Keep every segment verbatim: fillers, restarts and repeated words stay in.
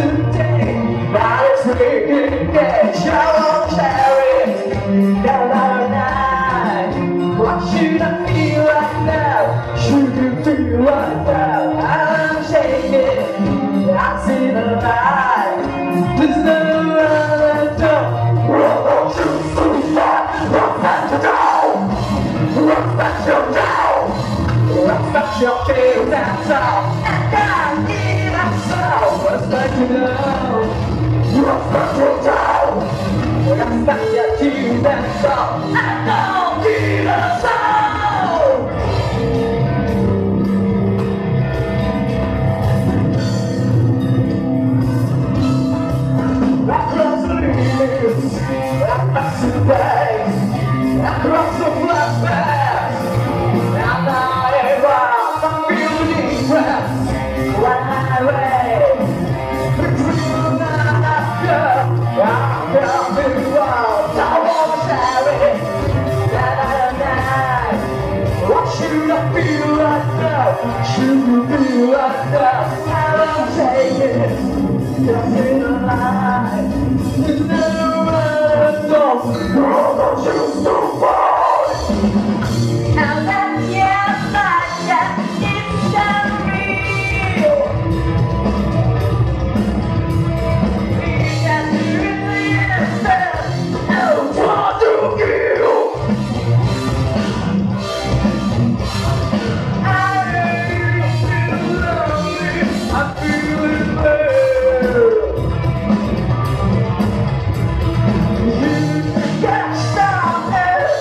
today. Now it's raining again. Shallow chariot. Down our night. What should I feel like now? Should you feel like now? I'm shaking. I see the light. There's no other door. Run to the fire. Run back to down. Run back to down. Run back your fears and soul. And I need a soul. What's back to know? Run back to down. Run back your tears and soul. I don't need a soul. Across the leaves, across the days, across the flashbacks, and I ever I'm feeling breath when I lay between the after. I'm coming wild, I wanna share it, that I night. What should I feel like now? Should you feel like now? I'm taking just in the light. There's no other door. Brother, choose to fall. Now that you're like that, it's unreal. We got to really understand. No time to kill. I feel lonely. I feel it bad. Can't stop it.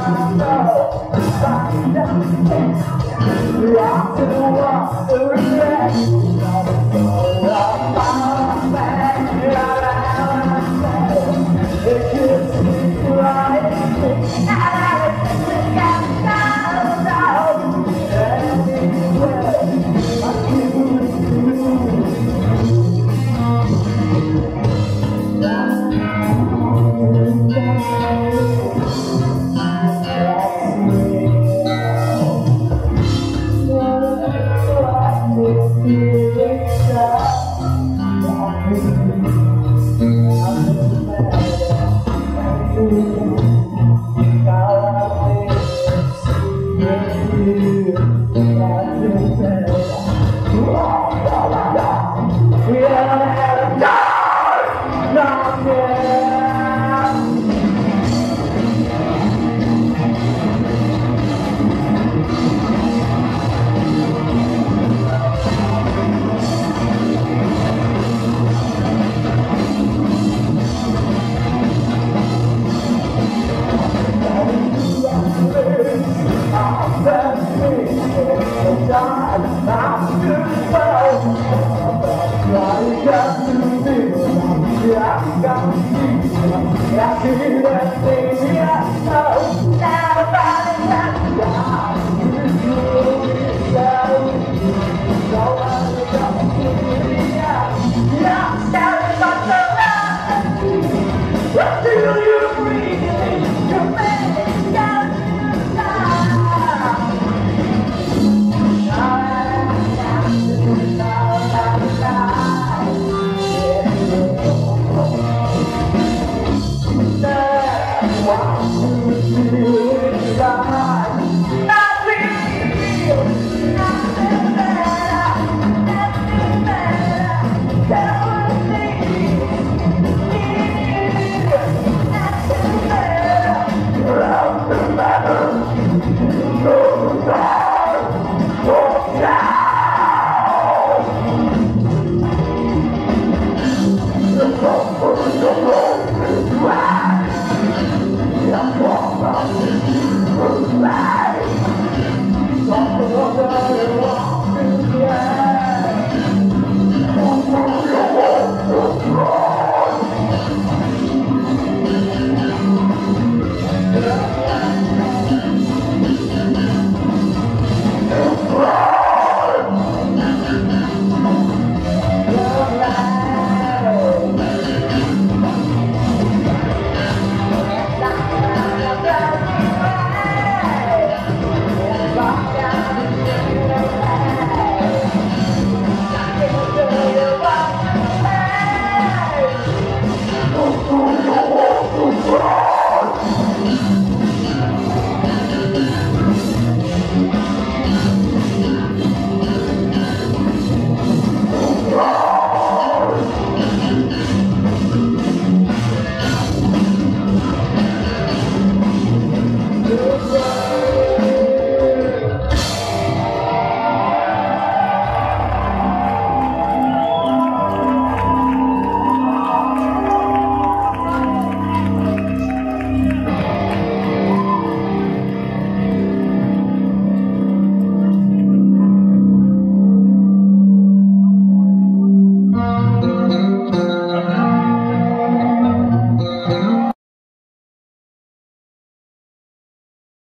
I got you.